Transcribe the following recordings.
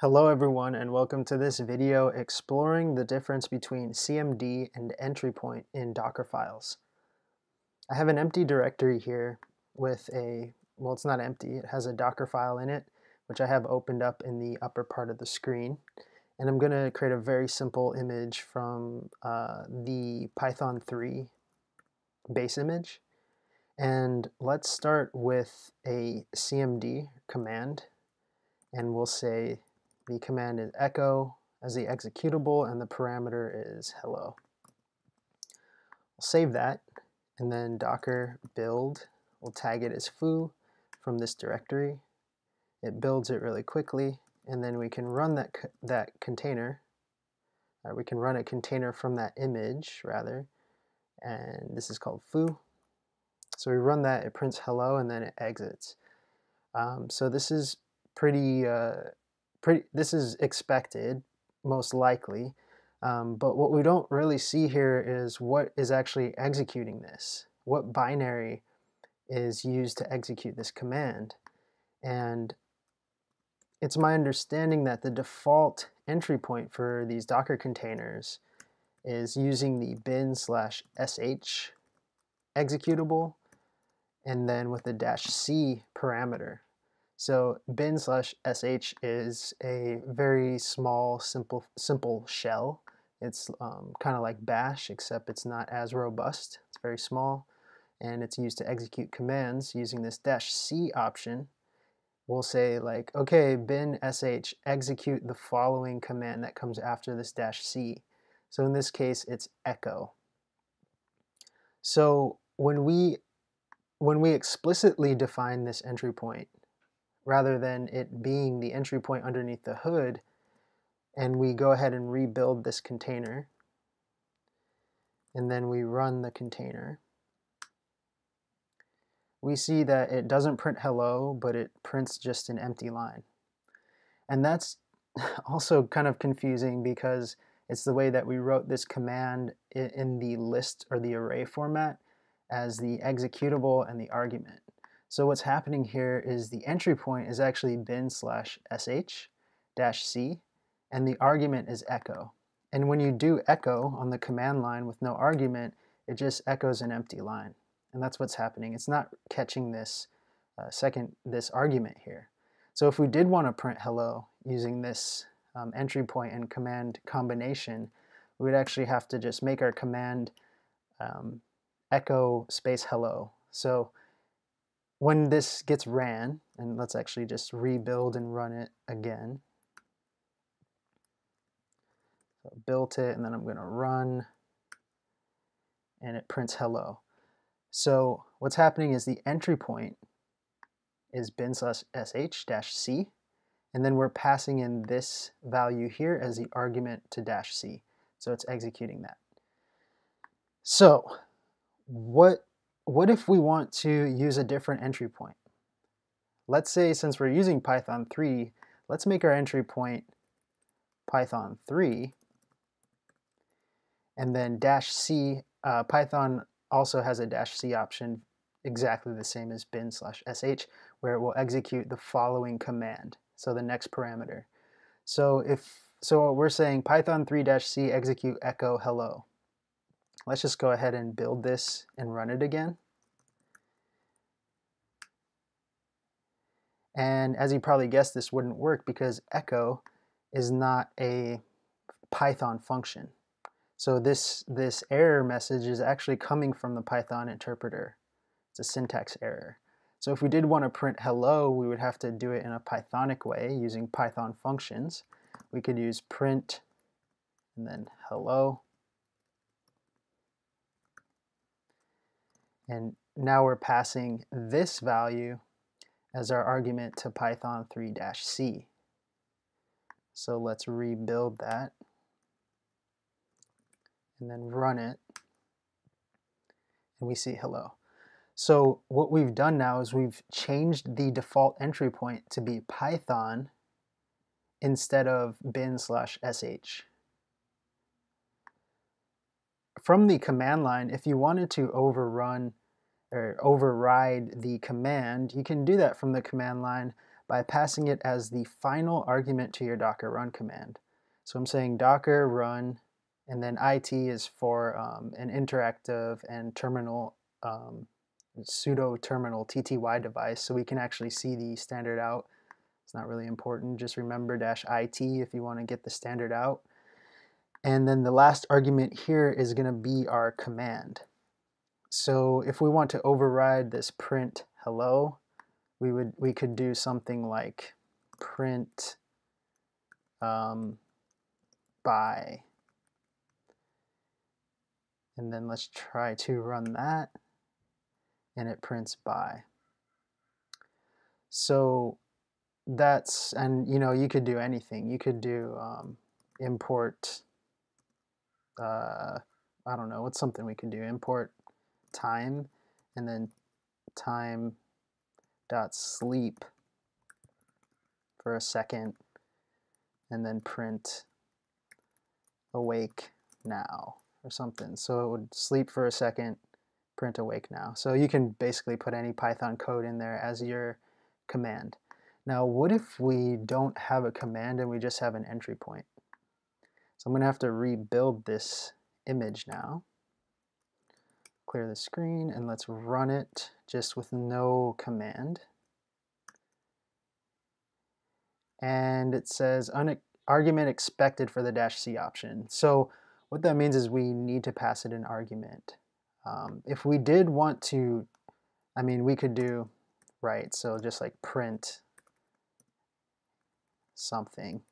Hello everyone and welcome to this video exploring the difference between CMD and entry point in Docker files. I have an empty directory here with well, it's not empty, it has a Docker file in it, which I have opened up in the upper part of the screen. And I'm going to create a very simple image from the Python 3 base image. And let's start with a CMD command, and we'll say the command is echo as the executable and the parameter is hello. We'll save that, and then docker build, we'll tag it as foo from this directory. It builds it really quickly, and then we can run that container. We can run a container from that image rather, and this is called foo. So we run that, it prints hello, and then it exits. So this is this is expected, most likely, but what we don't really see here is what is actually executing this. What binary is used to execute this command? And it's my understanding that the default entry point for these Docker containers is using the bin/sh executable and then with the -c parameter. So bin/sh is a very small, simple shell. It's kind of like bash, except it's not as robust. It's very small, and it's used to execute commands using this -c option. We'll say like, okay, bin/sh execute the following command that comes after this -c. So in this case, it's echo. So when we explicitly define this entry point, rather than it being the entry point underneath the hood, and we go ahead and rebuild this container, and then we run the container, we see that it doesn't print hello, but it prints just an empty line. And that's also kind of confusing because it's the way that we wrote this command in the list or the array format as the executable and the argument. So what's happening here is the entry point is actually bin/sh-c, and the argument is echo. And when you do echo on the command line with no argument, it just echoes an empty line. And that's what's happening. It's not catching this this argument here. So if we did want to print hello using this entry point and command combination, we would actually have to just make our command echo space hello. So when this gets ran, and let's actually just rebuild and run it again. So built it, and then I'm going to run, and it prints hello. So what's happening is the entry point is bin/sh-c, and then we're passing in this value here as the argument to -c. So it's executing that. So what if we want to use a different entry point? Let's say since we're using Python 3, let's make our entry point Python 3, and then -c, Python also has a -c option exactly the same as bin/sh, where it will execute the following command, so the next parameter. So we're saying Python 3-c execute echo hello. Let's just go ahead and build this and run it again. And as you probably guessed, this wouldn't work because echo is not a Python function. So this error message is actually coming from the Python interpreter. It's a syntax error. So if we did want to print hello, we would have to do it in a Pythonic way using Python functions. We could use print and then hello. And now we're passing this value as our argument to Python 3-c. So let's rebuild that and then run it, and we see hello. So what we've done now is we've changed the default entry point to be Python instead of bin/sh. From the command line, if you wanted to override the command, you can do that from the command line by passing it as the final argument to your Docker run command. So I'm saying Docker run, and then IT is for an interactive and terminal, pseudo terminal TTY device, so we can actually see the standard out. It's not really important. Just remember -IT if you want to get the standard out. And then the last argument here is going to be our command. So if we want to override this print hello, we could do something like print by. And then let's try to run that, and it prints by. So that's, and you know, you could do anything. You could do import, I don't know, what's something we can do? Import time, and then time dot sleep for a second, and then print awake now or something. So it would sleep for a second, print awake now. So you can basically put any Python code in there as your command. Now, what if we don't have a command and we just have an entry point? So I'm going to have to rebuild this image now. Clear the screen, and let's run it just with no command. And it says argument expected for the -C option. So what that means is we need to pass it an argument. If we did want to, I mean, we could do, right, so just like print something,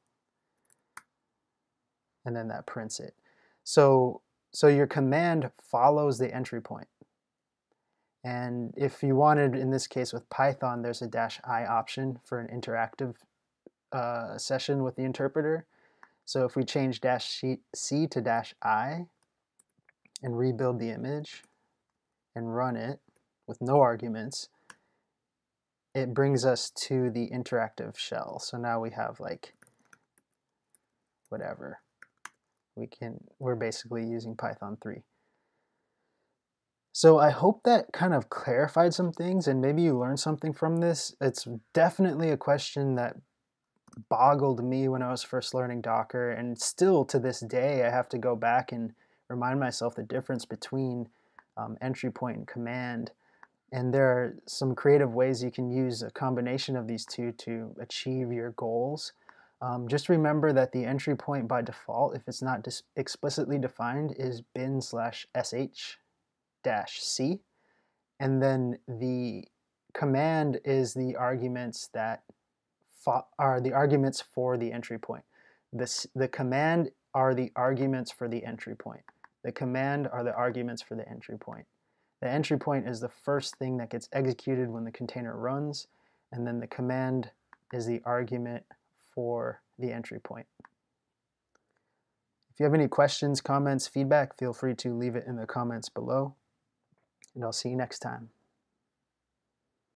and then that prints it. So your command follows the entry point. And if you wanted, in this case with Python, there's a -I option for an interactive session with the interpreter. So if we change -C to -I and rebuild the image and run it with no arguments, it brings us to the interactive shell. So now we have like whatever. We're basically using Python 3. So I hope that kind of clarified some things, and maybe you learned something from this. It's definitely a question that boggled me when I was first learning Docker, and still to this day I have to go back and remind myself the difference between entry point and command. And there are some creative ways you can use a combination of these two to achieve your goals. Just remember that the entry point by default, if it's not explicitly defined, is bin/sh-c, and then the command is the arguments that are the arguments for the entry point. The command are the arguments for the entry point. The command are the arguments for the entry point. The entry point is the first thing that gets executed when the container runs, and then the command is the argument for the entry point. If you have any questions, comments, feedback, feel free to leave it in the comments below, and I'll see you next time.